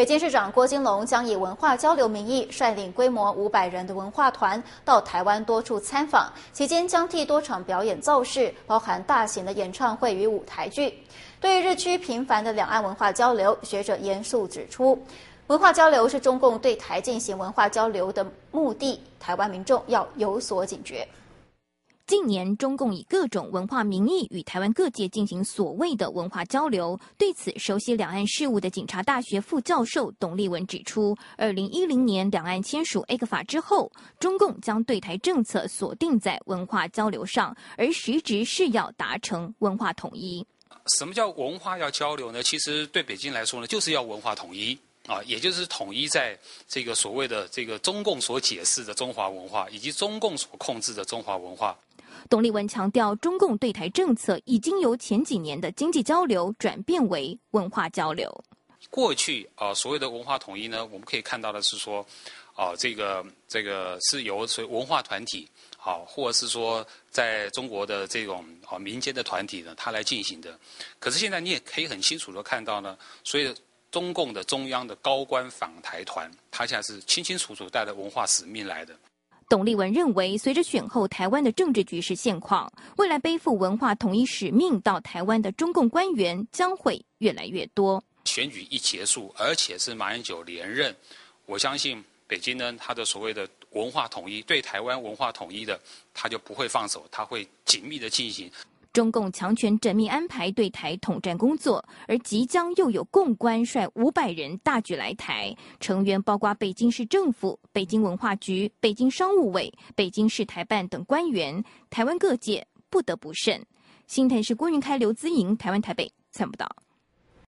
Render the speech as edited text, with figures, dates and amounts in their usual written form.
北京市长郭金龙将以文化交流名义，率领规模500人的文化团到台湾多处参访，期间将替多场表演造势，包含大型的演唱会与舞台剧。对于日趋频繁的两岸文化交流，学者严肃指出，文化交流是中共对台进行文化交流的目的，台湾民众要有所警觉。 近年，中共以各种文化名义与台湾各界进行所谓的文化交流。对此，熟悉两岸事务的警察大学副教授董立文指出，2010年两岸签署 ECFA 之后，中共将对台政策锁定在文化交流上，而实质是要达成文化统一。 什么叫文化要交流呢？其实对北京来说呢，就是要文化统一。也就是统一在这个所谓的这个中共所解释的中华文化，以及中共所控制的中华文化。 董立文强调，中共对台政策已经由前几年的经济交流转变为文化交流。 过去所谓的文化统一呢，我们可以看到的是说，这个是由所谓文化团体或者是说在中国的这种民间的团体呢，它来进行的。可是现在你也可以很清楚的看到呢，所以中共的中央的高官访台团，他现在是清清楚楚带着文化使命来的。 董立文认为，随着选后台湾的政治局势现况，未来背负文化统一使命到台湾的中共官员将会越来越多。 选举一结束，而且是马英九连任，我相信北京呢，他的所谓的文化统一，对台湾文化统一的，他就不会放手，他会紧密的进行。 中共强权缜密安排对台统战工作，而即将又有共官率500人大举来台，成员包括北京市政府、北京文化局、北京商务委、北京市台办等官员，台湾各界不得不慎。新台市郭云开、刘姿莹，台湾台北参报道。